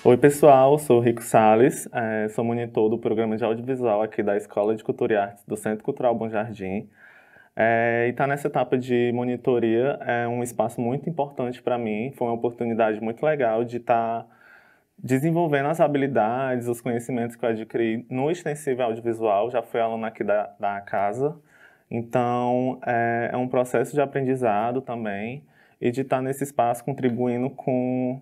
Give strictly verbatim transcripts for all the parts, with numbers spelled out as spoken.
Oi, pessoal, sou Rico Salles, eh, sou monitor do programa de audiovisual aqui da Escola de Cultura e Artes do Centro Cultural Bom Jardim. Eh, e estar nessa etapa de monitoria é um espaço muito importante para mim, foi uma oportunidade muito legal de estar desenvolvendo as habilidades, os conhecimentos que eu adquiri no extensivo audiovisual, já fui aluno aqui da, da casa, então é, é um processo de aprendizado também, e de estar nesse espaço contribuindo com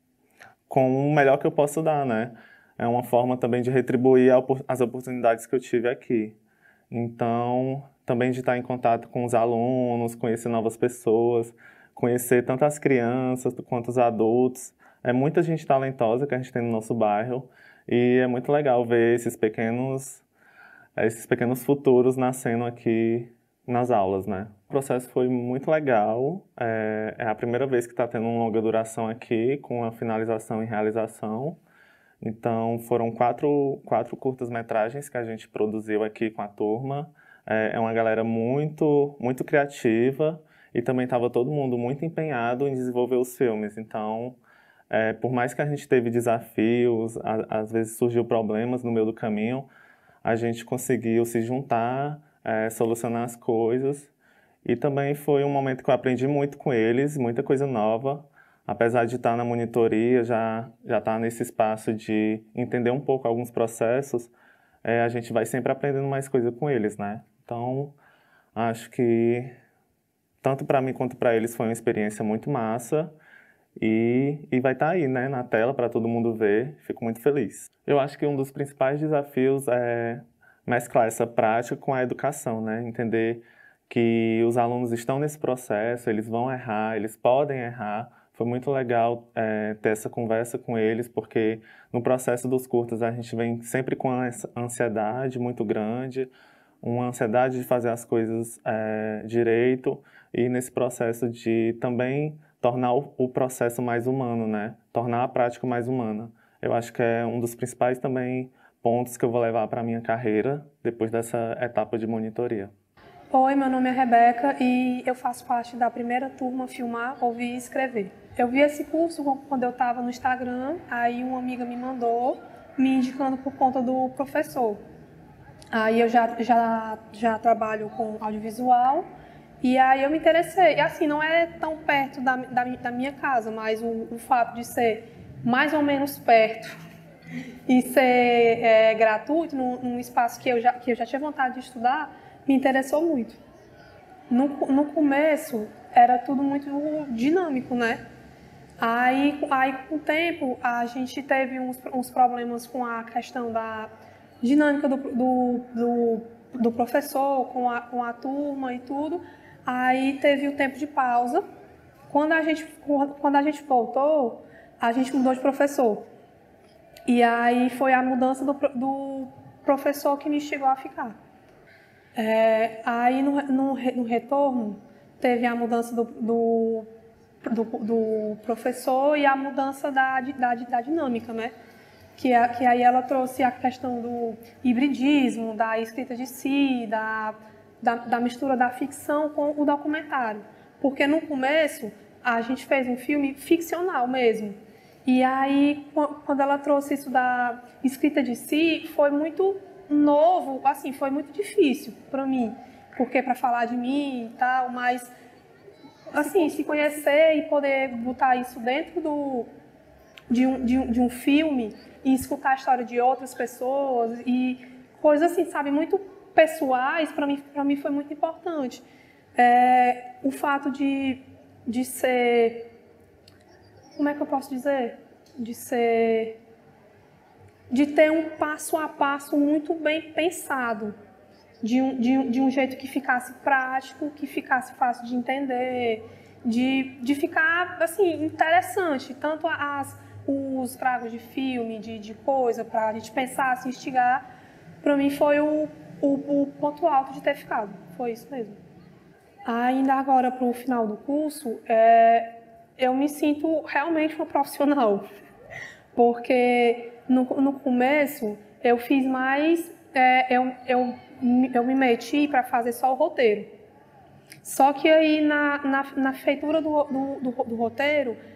com o melhor que eu posso dar, né? É uma forma também de retribuir as oportunidades que eu tive aqui. Então, também de estar em contato com os alunos, conhecer novas pessoas, conhecer tanto as crianças quanto os adultos. É muita gente talentosa que a gente tem no nosso bairro e é muito legal ver esses pequenos, esses pequenos futuros nascendo aqui nas aulas, né? O processo foi muito legal, é, é a primeira vez que está tendo uma longa duração aqui, com a finalização e realização. Então, foram quatro, quatro curtas-metragens que a gente produziu aqui com a turma. É, é uma galera muito, muito criativa e também estava todo mundo muito empenhado em desenvolver os filmes. Então, é, por mais que a gente teve desafios, a, às vezes surgiu problemas no meio do caminho, a gente conseguiu se juntar, é, solucionar as coisas. E também foi um momento que eu aprendi muito com eles, muita coisa nova. Apesar de estar na monitoria, já já estar nesse espaço de entender um pouco alguns processos, é, a gente vai sempre aprendendo mais coisa com eles, né? Então, acho que tanto para mim quanto para eles foi uma experiência muito massa. E, e vai estar aí, né, na tela para todo mundo ver. Fico muito feliz. Eu acho que um dos principais desafios é mesclar essa prática com a educação, né? Entender que os alunos estão nesse processo, eles vão errar, eles podem errar. Foi muito legal é, ter essa conversa com eles, porque no processo dos curtas a gente vem sempre com essa ansiedade muito grande, uma ansiedade de fazer as coisas é, direito, e nesse processo de também tornar o, o processo mais humano, né? Tornar a prática mais humana. Eu acho que é um dos principais também pontos que eu vou levar para a minha carreira depois dessa etapa de monitoria. Oi, meu nome é Rebeca e eu faço parte da primeira turma Filmar, Ouvir e Escrever. Eu vi esse curso quando eu estava no Instagram, aí uma amiga me mandou, me indicando por conta do professor. Aí eu já, já, já trabalho com audiovisual e aí eu me interessei. E assim, não é tão perto da, da, da minha casa, mas o, o fato de ser mais ou menos perto e ser é, gratuito, num, num espaço que eu, já, que eu já tinha vontade de estudar, me interessou muito. No, no começo, era tudo muito dinâmico, né? Aí, aí, com o tempo, a gente teve uns, uns problemas com a questão da dinâmica do, do, do, do professor, com a, com a turma e tudo. Aí teve o tempo de pausa. Quando a gente, quando a gente voltou, a gente mudou de professor. E aí foi a mudança do, do professor que me instigou a ficar. É, aí no, no, no retorno teve a mudança do, do, do, do professor e a mudança da, da, da dinâmica, né? Que, é, que aí ela trouxe a questão do hibridismo, da escrita de si, da, da, da mistura da ficção com o documentário. Porque no começo a gente fez um filme ficcional mesmo. E aí quando ela trouxe isso da escrita de si, foi muito novo, assim, foi muito difícil para mim, porque para falar de mim e tal, mas assim, se conhecer e poder botar isso dentro do, de, um, de, um, de um filme e escutar a história de outras pessoas e coisas assim, sabe, muito pessoais, para mim, para mim foi muito importante. É, o fato de, de ser, como é que eu posso dizer? De ser... de ter um passo a passo muito bem pensado, de um, de um, de um jeito que ficasse prático, que ficasse fácil de entender, de, de ficar assim, interessante, tanto as, os tragos de filme, de, de coisa, para a gente pensar, se instigar, para mim foi o, o, o ponto alto de ter ficado, foi isso mesmo. Ainda agora, para o final do curso, é, eu me sinto realmente uma profissional, porque no, no começo eu fiz mais, é, eu, eu, eu me meti para fazer só o roteiro. Só que aí na, na, na feitura do, do, do, do roteiro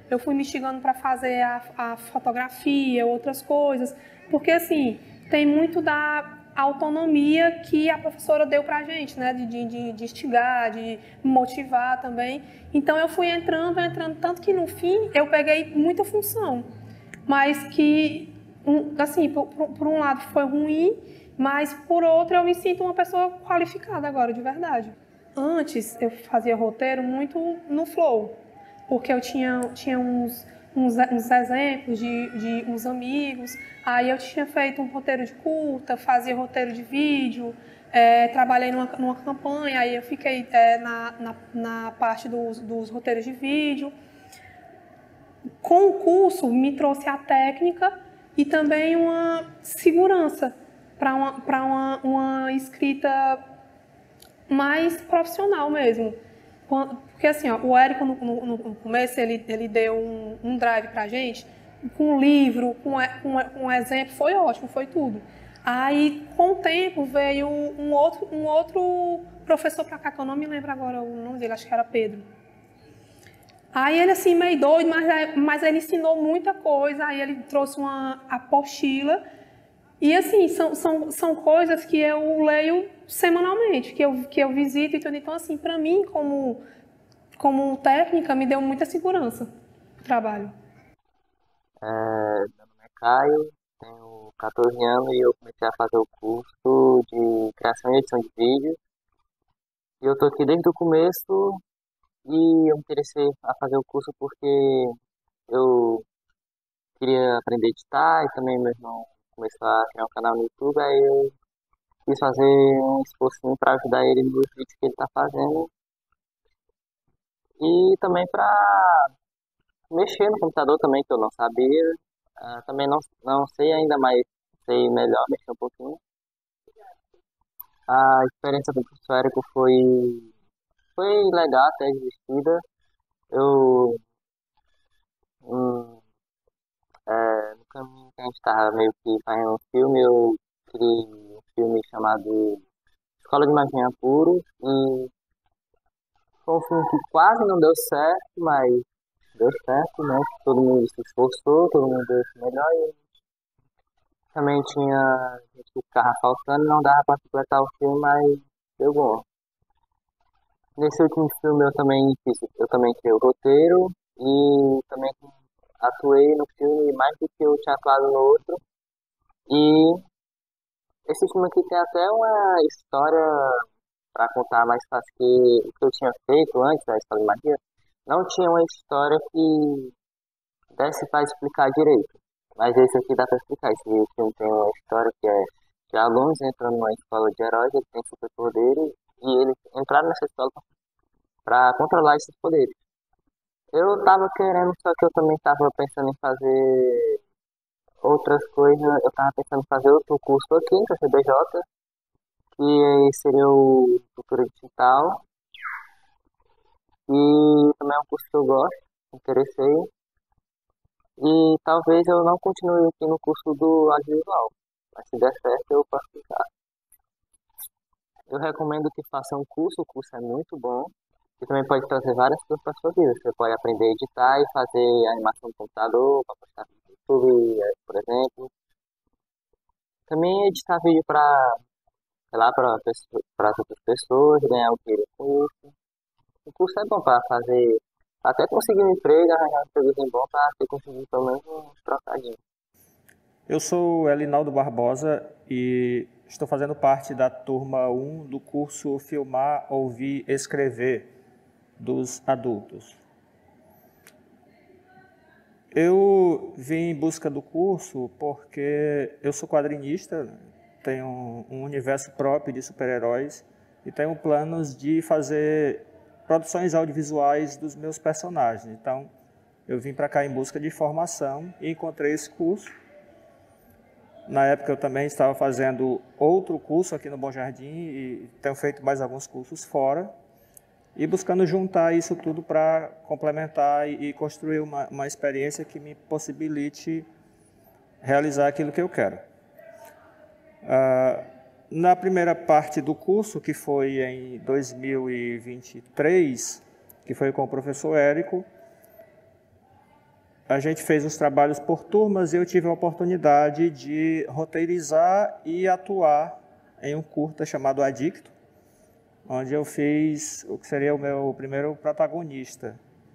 eu fui me instigando para fazer a, a fotografia, outras coisas, porque assim, tem muito da autonomia que a professora deu para a gente, né, de, de, de instigar, de motivar também. Então eu fui entrando, entrando, tanto que no fim eu peguei muita função, mas que, assim, por, por um lado foi ruim, mas por outro eu me sinto uma pessoa qualificada agora, de verdade. Antes eu fazia roteiro muito no flow, porque eu tinha, tinha uns, uns, uns exemplos de, de uns amigos, aí eu tinha feito um roteiro de curta, fazia roteiro de vídeo, é, trabalhei numa, numa campanha, aí eu fiquei é, na, na, na parte dos, dos roteiros de vídeo. Com o curso me trouxe a técnica e também uma segurança para uma, para uma, uma escrita mais profissional mesmo. Porque assim, ó, o Érico no, no, no começo ele, ele deu um, um drive pra gente, com um livro, com, com, com um exemplo, foi ótimo, foi tudo. Aí, com o tempo, veio um outro, um outro professor pra cá, que eu não me lembro agora o nome dele, acho que era Pedro. Aí ele assim, meio doido, mas, mas ele ensinou muita coisa, aí ele trouxe uma apostila. E assim, são, são, são coisas que eu leio semanalmente, que eu, que eu visito e tudo. Então, assim, para mim, como, como técnica, me deu muita segurança o trabalho. É, meu nome é Caio, tenho quatorze anos e eu comecei a fazer o curso de criação e edição de vídeo. E eu tô aqui desde o começo e eu me interessei a fazer o curso porque eu queria aprender a editar e também meu irmão começou a criar um canal no YouTube, aí eu quis fazer um esforço para ajudar ele nos vídeos que ele está fazendo e também para mexer no computador também, que eu não sabia. Ah, também não, não sei ainda, mas sei melhor mexer um pouquinho. A experiência do professor Érico foi, foi legal, até divertida. Eu, hum, é, no caminho que a gente estava meio que fazendo um filme, eu criei um filme chamado Escola de Magia Puro, e foi um filme que quase não deu certo, mas deu certo, né? Todo mundo se esforçou, todo mundo deu o melhor e também tinha gente que ficava faltando, não dava para completar o filme, mas deu bom. Nesse último filme eu também fiz, eu também criei o roteiro e também atuei no filme mais do que eu tinha atuado no outro. E esse filme aqui tem até uma história para contar mais fácil que o que eu tinha feito antes da Escola de Magia. Não tinha uma história que desse para explicar direito. Mas esse aqui dá para explicar. Esse filme tem uma história que é de alunos entrando numa escola de heróis, eles têm superpoderes e eles entraram nessa escola para controlar esses poderes. Eu tava querendo, só que eu também tava pensando em fazer outras coisas. Eu tava pensando em fazer outro curso aqui no C B J, que seria o Cultura Digital. E também é um curso que eu gosto, me interessei. E talvez eu não continue aqui no curso do audiovisual, mas se der certo eu posso ficar. Eu recomendo que faça um curso, o curso é muito bom. E também pode trazer várias coisas para a sua vida. Você pode aprender a editar e fazer animação no computador, para postar no YouTube, por exemplo. Também editar vídeo para, sei lá, para as outras pessoas, ganhar o dinheiro com isso. O curso é bom para fazer, até conseguir um emprego, arranjar um emprego bom para ter conseguido pelo menos um trocadinho. Eu sou Elinaldo Barbosa e estou fazendo parte da turma um do curso Filmar, Ouvir, Escrever dos adultos. Eu vim em busca do curso porque eu sou quadrinista, tenho um universo próprio de super-heróis e tenho planos de fazer produções audiovisuais dos meus personagens. Então, eu vim para cá em busca de formação e encontrei esse curso. Na época, eu também estava fazendo outro curso aqui no Bom Jardim e tenho feito mais alguns cursos fora. E buscando juntar isso tudo para complementar e construir uma, uma experiência que me possibilite realizar aquilo que eu quero. Uh, na primeira parte do curso, que foi em dois mil e vinte e três, que foi com o professor Érico, a gente fez os trabalhos por turmas e eu tive a oportunidade de roteirizar e atuar em um curta chamado Adicto, onde eu fiz o que seria o meu primeiro protagonista.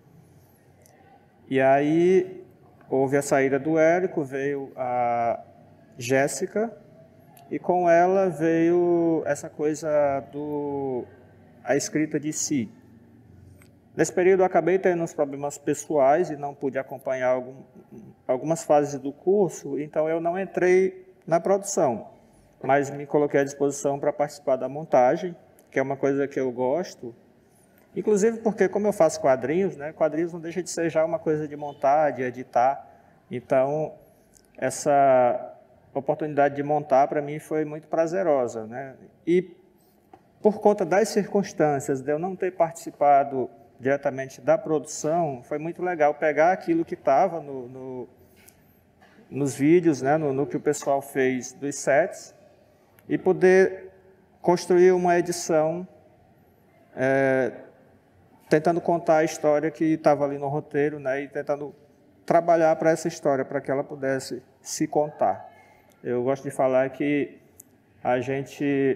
E aí houve a saída do Érico, veio a Jéssica, e com ela veio essa coisa do a escrita de si. Nesse período eu acabei tendo uns problemas pessoais e não pude acompanhar algum, algumas fases do curso, então eu não entrei na produção, mas me coloquei à disposição para participar da montagem, que é uma coisa que eu gosto, inclusive porque como eu faço quadrinhos, né, quadrinhos não deixa de ser já uma coisa de montar, de editar, então essa oportunidade de montar para mim foi muito prazerosa, né? E por conta das circunstâncias de eu não ter participado diretamente da produção, foi muito legal pegar aquilo que estava no, no, nos vídeos, né, no, no que o pessoal fez dos sets, e poder construir uma edição é, tentando contar a história que estava ali no roteiro, né, e tentando trabalhar para essa história, para que ela pudesse se contar. Eu gosto de falar que a gente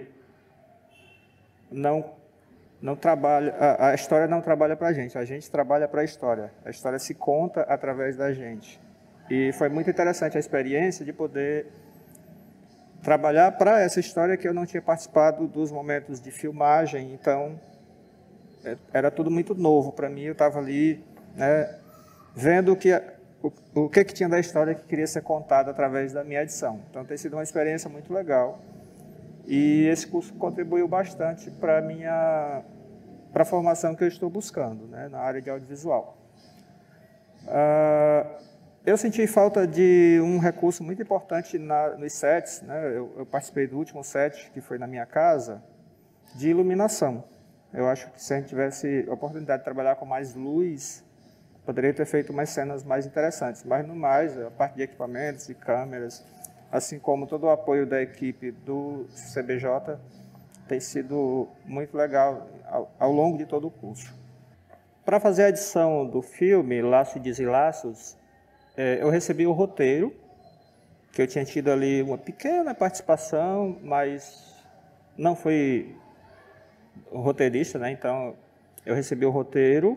não Não trabalha, a, a história não trabalha para a gente, a gente trabalha para a história. A história se conta através da gente. E foi muito interessante a experiência de poder trabalhar para essa história que eu não tinha participado dos momentos de filmagem, então era tudo muito novo para mim. Eu estava ali, né, vendo o que, o, o que, que tinha da história que queria ser contada através da minha edição. Então tem sido uma experiência muito legal. E esse curso contribuiu bastante para a minha para a formação que eu estou buscando, né, na área de audiovisual. Uh, eu senti falta de um recurso muito importante na, nos sets, né, eu, eu participei do último set, que foi na minha casa, de iluminação. Eu acho que se a gente tivesse a oportunidade de trabalhar com mais luz, poderia ter feito umas cenas mais interessantes. Mas, no mais, a parte de equipamentos e câmeras, assim como todo o apoio da equipe do C B J, tem sido muito legal ao, ao longo de todo o curso. Para fazer a edição do filme Laços e Desenlaços, é, eu recebi o roteiro, que eu tinha tido ali uma pequena participação, mas não fui roteirista, né? Então eu recebi o roteiro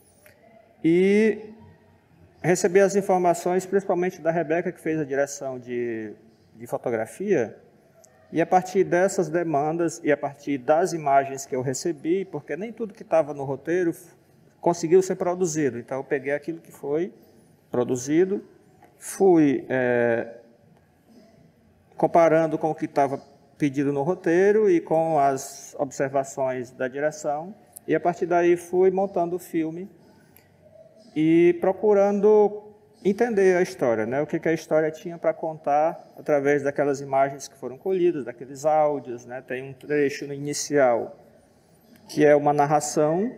e recebi as informações, principalmente da Rebeca, que fez a direção de, de fotografia, e a partir dessas demandas e a partir das imagens que eu recebi, porque nem tudo que estava no roteiro conseguiu ser produzido, então eu peguei aquilo que foi produzido, fui é, comparando com o que estava pedido no roteiro e com as observações da direção, e a partir daí fui montando o filme e procurando entender a história, né? O que, que a história tinha para contar através daquelas imagens que foram colhidas, daqueles áudios, né? Tem um trecho no inicial que é uma narração,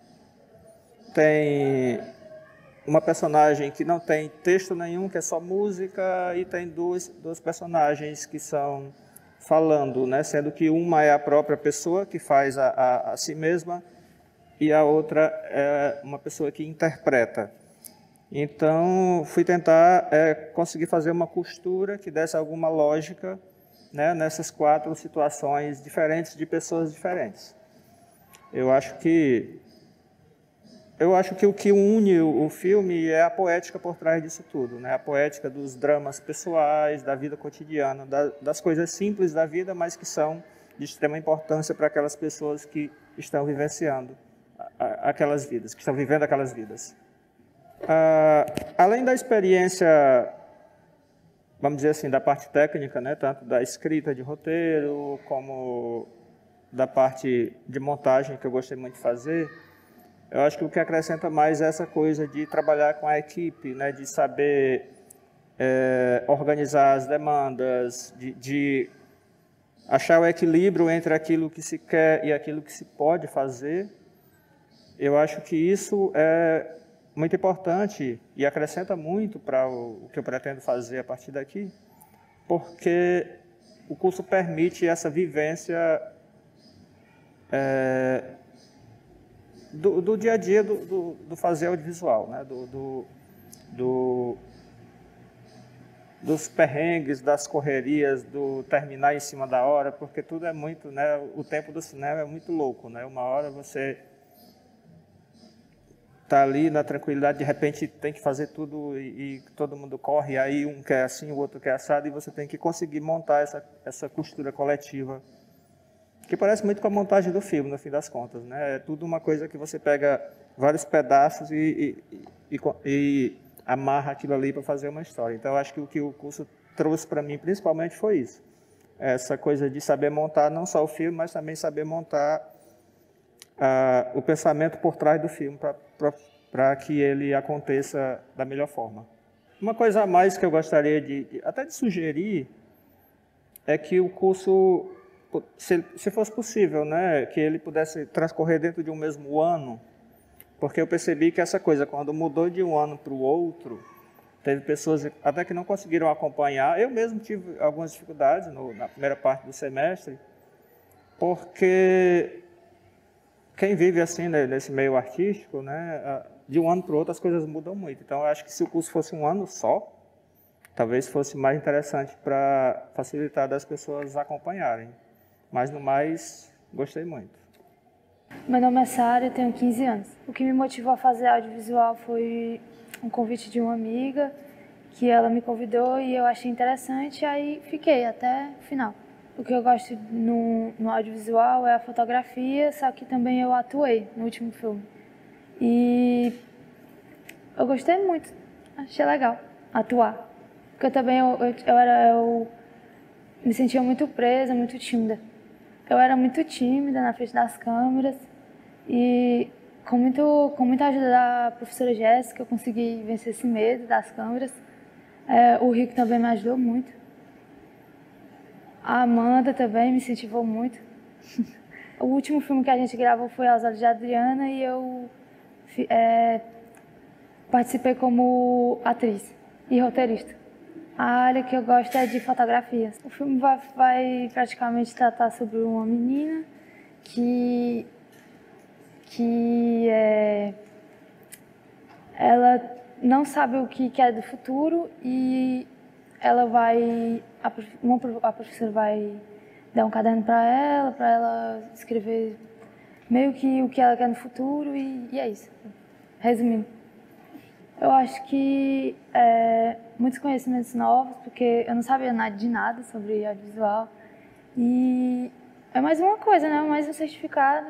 tem uma personagem que não tem texto nenhum, que é só música, e tem duas, duas personagens que são falando, né? Sendo que uma é a própria pessoa que faz a, a, a si mesma, e a outra é uma pessoa que interpreta. Então, fui tentar é, conseguir fazer uma costura que desse alguma lógica, né, nessas quatro situações diferentes de pessoas diferentes. Eu acho que, eu acho que o que une o filme é a poética por trás disso tudo, né? A poética dos dramas pessoais, da vida cotidiana, da, das coisas simples da vida, mas que são de extrema importância para aquelas pessoas que estão vivenciando aquelas vidas, que estão vivendo aquelas vidas. Ah, além da experiência, vamos dizer assim, da parte técnica, né, tanto da escrita de roteiro, como da parte de montagem, que eu gostei muito de fazer, eu acho que o que acrescenta mais é essa coisa de trabalhar com a equipe, né, de saber é, organizar as demandas, de, de achar o equilíbrio entre aquilo que se quer e aquilo que se pode fazer. Eu acho que isso é muito importante e acrescenta muito para o, o que eu pretendo fazer a partir daqui, porque o curso permite essa vivência é, do, do dia a dia do, do, do fazer audiovisual, né? do, do, do dos perrengues, das correrias, do terminar em cima da hora, porque tudo é muito, né? O tempo do cinema é muito louco, né? Uma hora você tá ali na tranquilidade, de repente tem que fazer tudo e, e todo mundo corre, aí um quer assim, o outro quer assado, e você tem que conseguir montar essa, essa costura coletiva, que parece muito com a montagem do filme, no fim das contas, né? É tudo uma coisa que você pega vários pedaços e, e, e, e amarra aquilo ali para fazer uma história. Então, eu acho que o que o curso trouxe para mim, principalmente, foi isso. Essa coisa de saber montar não só o filme, mas também saber montar Uh, o pensamento por trás do filme para que ele aconteça da melhor forma. Uma coisa a mais que eu gostaria de, de até de sugerir é que o curso, se, se fosse possível, né, que ele pudesse transcorrer dentro de um mesmo ano, porque eu percebi que essa coisa, quando mudou de um ano para o outro, teve pessoas até que não conseguiram acompanhar. Eu mesmo tive algumas dificuldades no, na primeira parte do semestre, porque quem vive assim, né, nesse meio artístico, né, de um ano para o outro as coisas mudam muito. Então, eu acho que se o curso fosse um ano só, talvez fosse mais interessante para facilitar das pessoas acompanharem. Mas, no mais, gostei muito. Meu nome é Sara, eu tenho quinze anos. O que me motivou a fazer audiovisual foi um convite de uma amiga, que ela me convidou e eu achei interessante, aí fiquei até o final. O que eu gosto no, no audiovisual é a fotografia, só que também eu atuei no último filme. E eu gostei muito, achei legal atuar. Porque eu também, eu, eu, eu, era, eu me sentia muito presa, muito tímida. Eu era muito tímida na frente das câmeras e com, muito, com muita ajuda da professora Jéssica eu consegui vencer esse medo das câmeras. É, o Rico também me ajudou muito. A Amanda também me incentivou muito. O último filme que a gente gravou foi Aos Olhos de Adriana e eu é, participei como atriz e roteirista. A área que eu gosto é de fotografia. O filme vai, vai praticamente tratar sobre uma menina que, que é, ela não sabe o que quer do futuro e ela vai, a, uma, a professora vai dar um caderno para ela, para ela escrever meio que o que ela quer no futuro e, e é isso, resumindo. Eu acho que é, muitos conhecimentos novos, porque eu não sabia nada de nada sobre audiovisual e é mais uma coisa, né? Mais um certificado.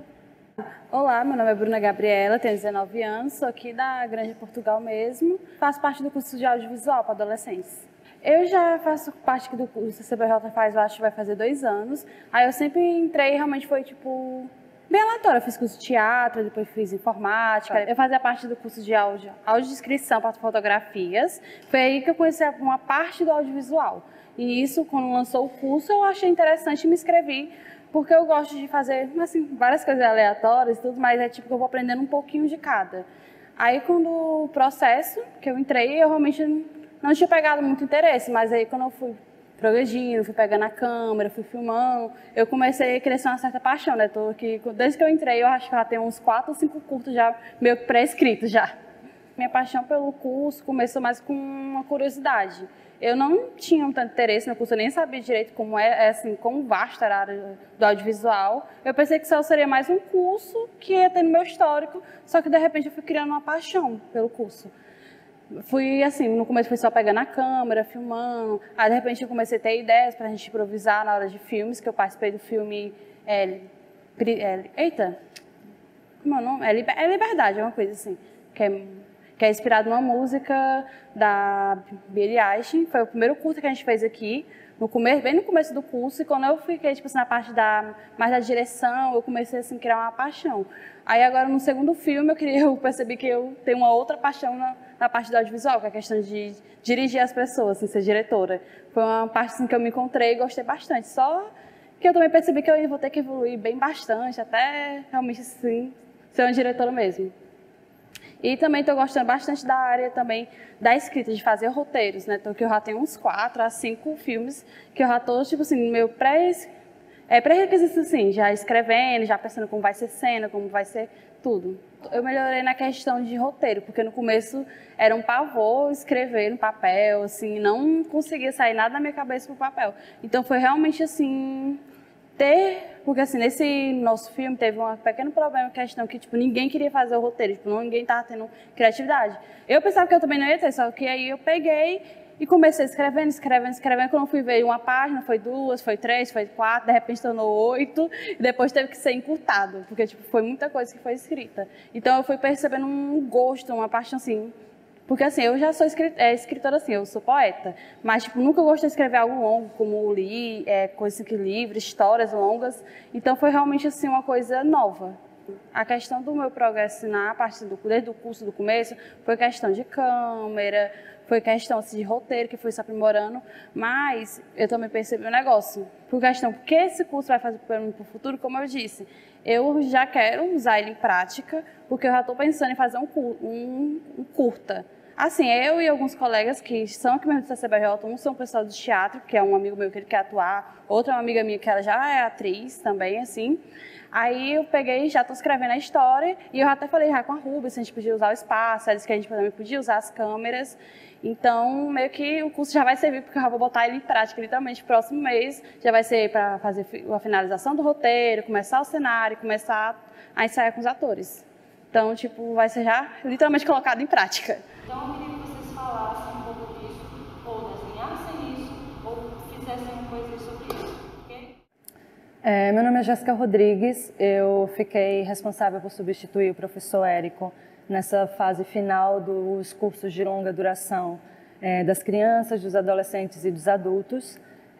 Olá, meu nome é Bruna Gabriela, tenho dezenove anos, sou aqui da Grande Portugal mesmo, faço parte do curso de audiovisual para adolescentes. Eu já faço parte do curso, a C B J faz, eu acho que vai fazer dois anos. Aí eu sempre entrei, realmente foi tipo, bem aleatório. Eu fiz curso de teatro, depois fiz informática. Eu fazia parte do curso de áudio, audiodescrição para fotografias. Foi aí que eu conheci uma parte do audiovisual. E isso, quando lançou o curso, eu achei interessante e me inscrevi, porque eu gosto de fazer, assim, várias coisas aleatórias e tudo, mas é tipo que eu vou aprendendo um pouquinho de cada. Aí, quando o processo que eu entrei, eu realmente não tinha pegado muito interesse, mas aí quando eu fui progredindo, fui pegando a câmera, fui filmando, eu comecei a crescer uma certa paixão, né? Tô aqui, desde que eu entrei, eu acho que já tenho uns quatro ou cinco curtos já meio que pré-escritos já. Minha paixão pelo curso começou mais com uma curiosidade. Eu não tinha um tanto interesse no curso, eu nem sabia direito como é, assim, como vasta era a área do audiovisual. Eu pensei que só seria mais um curso que ia ter no meu histórico, só que de repente eu fui criando uma paixão pelo curso. Fui assim, no começo fui só pegando a câmera, filmando, aí de repente eu comecei a ter ideias pra gente improvisar na hora de filmes, que eu participei do filme, é, é, eita, como é o nome? É, Liber, é Liberdade, é uma coisa assim, que é, que é inspirado numa música da Billie Eilish. Foi o primeiro curso que a gente fez aqui, no começo, bem no começo do curso, e quando eu fiquei tipo, assim, na parte da, mais da direção, eu comecei assim, a criar uma paixão. Aí agora no segundo filme eu, queria, eu percebi que eu tenho uma outra paixão na, na parte do audiovisual, que é a questão de dirigir as pessoas, assim, ser diretora. Foi uma parte assim, que eu me encontrei e gostei bastante. Só que eu também percebi que eu vou ter que evoluir bem bastante, até realmente assim, ser uma diretora mesmo. E também estou gostando bastante da área também da escrita, de fazer roteiros, né? Então, que eu já tenho uns quatro a cinco filmes que eu já estou, tipo assim, no meu pré, é, pré-requisitos assim, já escrevendo, já pensando como vai ser cena, como vai ser tudo. Eu melhorei na questão de roteiro, porque no começo era um pavor escrever no papel, assim, não conseguia sair nada da minha cabeça pro papel. Então foi realmente assim, ter, porque assim, nesse nosso filme teve um pequeno problema, questão que, tipo, ninguém queria fazer o roteiro, tipo, ninguém tava tendo criatividade. Eu pensava que eu também não ia ter, só que aí eu peguei e comecei escrevendo, escrevendo, escrevendo. Quando eu fui ver uma página, foi duas, foi três, foi quatro, de repente tornou oito, e depois teve que ser encurtado, porque tipo, foi muita coisa que foi escrita. Então eu fui percebendo um gosto, uma paixão assim. Porque assim, eu já sou escritora assim, eu sou poeta, mas tipo, nunca gostei de escrever algo longo, como li, é, coisas assim, livros, histórias longas. Então foi realmente assim uma coisa nova. A questão do meu progresso na parte do, desde o curso do começo foi questão de câmera, foi questão assim, de roteiro que fui se aprimorando, mas eu também percebi um negócio, por questão, porque esse curso vai fazer para mim para o futuro, como eu disse, eu já quero usar ele em prática, porque eu já estou pensando em fazer um, um, um curta. Assim, eu e alguns colegas que são aqui mesmo do C C B J, um são pessoal de teatro, que é um amigo meu que ele quer atuar, outra é uma amiga minha que ela já é atriz também, assim. Aí eu peguei, já estou escrevendo a história, e eu até falei já com a Ruby se a gente podia usar o espaço, ela disse que a gente também podia usar as câmeras. Então, meio que o curso já vai servir, porque eu já vou botar ele em prática, literalmente, próximo mês. Já vai ser para fazer a finalização do roteiro, começar o cenário, começar a ensaiar com os atores. Então, tipo, vai ser já literalmente colocado em prática. Então, eu queria que vocês falassem um pouco disso, ou desenhassem isso, ou fizessem uma coisa sobre isso, ok? É, meu nome é Jéssica Rodrigues, eu fiquei responsável por substituir o professor Érico nessa fase final dos cursos de longa duração é, das crianças, dos adolescentes e dos adultos.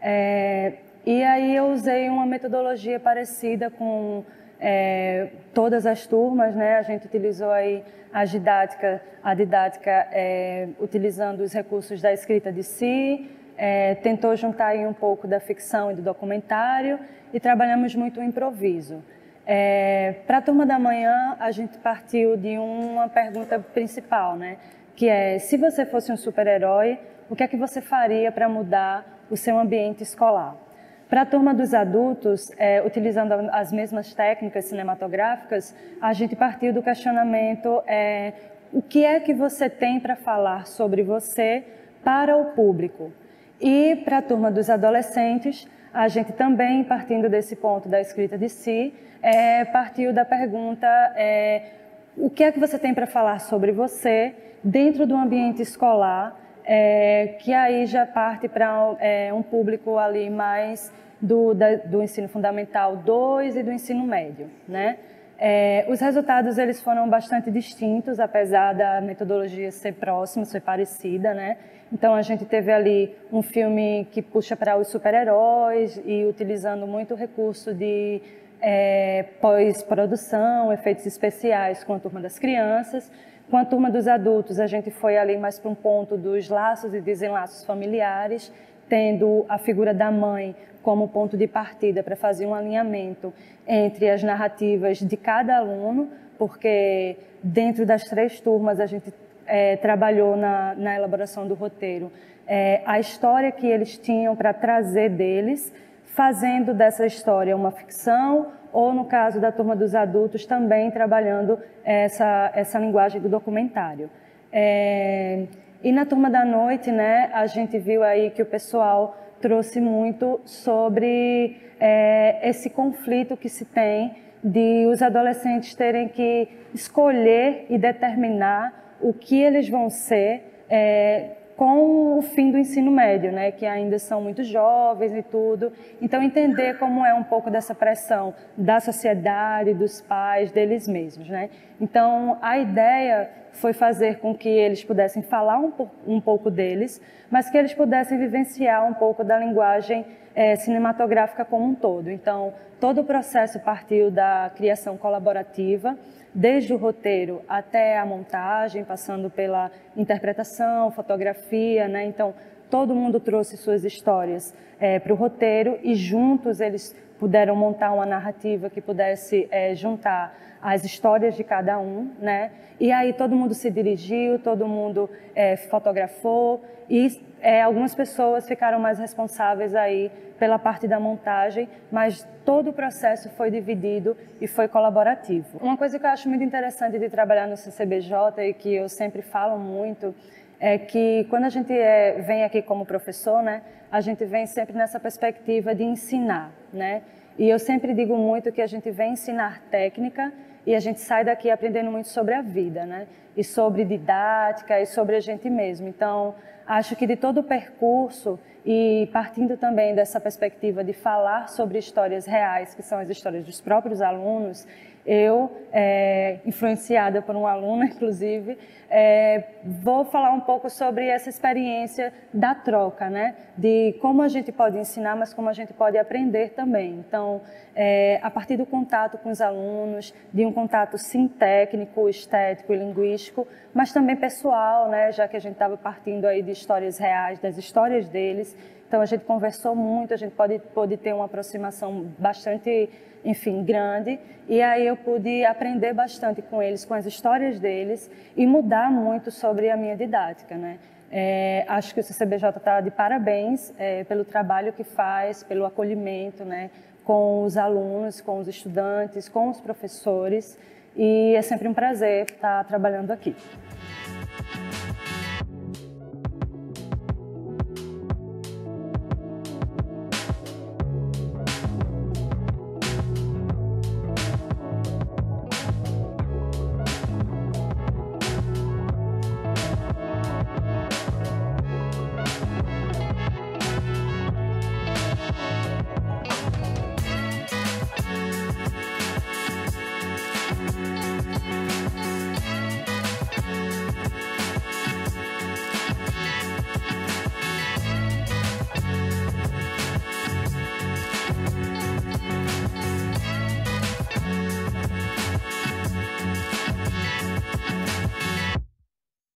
É, e aí eu usei uma metodologia parecida com é, todas as turmas, né? A gente utilizou aí a didática, a didática é, utilizando os recursos da escrita de si, é, tentou juntar aí um pouco da ficção e do documentário e trabalhamos muito o improviso. É, para a turma da manhã, a gente partiu de uma pergunta principal, né? Que é, se você fosse um super-herói, o que é que você faria para mudar o seu ambiente escolar? Para a turma dos adultos, é, utilizando as mesmas técnicas cinematográficas, a gente partiu do questionamento é, o que é que você tem para falar sobre você para o público? E para a turma dos adolescentes, a gente também, partindo desse ponto da escrita de si, é, partiu da pergunta é, o que é que você tem para falar sobre você dentro do ambiente escolar, é, que aí já parte para é, um público ali mais do, da, do ensino fundamental dois e do ensino médio, né? É, os resultados eles foram bastante distintos, apesar da metodologia ser próxima, ser parecida, né? Então a gente teve ali um filme que puxa para os super-heróis e utilizando muito recurso de é, pós-produção, efeitos especiais com a turma das crianças. Com a turma dos adultos a gente foi ali mais para um ponto dos laços e desenlaços familiares, tendo a figura da mãe como ponto de partida para fazer um alinhamento entre as narrativas de cada aluno, porque dentro das três turmas a gente é, trabalhou na, na elaboração do roteiro é, a história que eles tinham para trazer deles, fazendo dessa história uma ficção, ou no caso da turma dos adultos também trabalhando essa, essa linguagem do documentário. É, e na turma da noite, né, a gente viu aí que o pessoal trouxe muito sobre é, esse conflito que se tem de os adolescentes terem que escolher e determinar o que eles vão ser é, com o fim do ensino médio, né, que ainda são muito jovens e tudo. Então, entender como é um pouco dessa pressão da sociedade, dos pais, deles mesmos, né? Então, a ideia foi fazer com que eles pudessem falar um, um pouco deles, mas que eles pudessem vivenciar um pouco da linguagem é, cinematográfica como um todo. Então, todo o processo partiu da criação colaborativa, desde o roteiro até a montagem, passando pela interpretação, fotografia, né? Então, todo mundo trouxe suas histórias é, para o roteiro e juntos eles puderam montar uma narrativa que pudesse é, juntar as histórias de cada um, né? E aí todo mundo se dirigiu, todo mundo é, fotografou e é, algumas pessoas ficaram mais responsáveis aí pela parte da montagem, mas todo o processo foi dividido e foi colaborativo. Uma coisa que eu acho muito interessante de trabalhar no C C B J e que eu sempre falo muito é que quando a gente é, vem aqui como professor, né, a gente vem sempre nessa perspectiva de ensinar, né? E eu sempre digo muito que a gente vem ensinar técnica e a gente sai daqui aprendendo muito sobre a vida, né? E sobre didática e sobre a gente mesmo. Então, acho que de todo o percurso e partindo também dessa perspectiva de falar sobre histórias reais, que são as histórias dos próprios alunos, eu, é, influenciada por um aluno, inclusive, é, vou falar um pouco sobre essa experiência da troca, né? De como a gente pode ensinar, mas como a gente pode aprender também. Então, é, a partir do contato com os alunos, de um contato sim técnico, estético e linguístico, mas também pessoal, né? Já que a gente estava partindo aí de histórias reais, das histórias deles. Então, a gente conversou muito, a gente pode, pode ter uma aproximação bastante, enfim, grande. E aí eu pude aprender bastante com eles, com as histórias deles e mudar muito sobre a minha didática, né? É, acho que o C C B J está de parabéns é, pelo trabalho que faz, pelo acolhimento, né, com os alunos, com os estudantes, com os professores. E é sempre um prazer estar trabalhando aqui.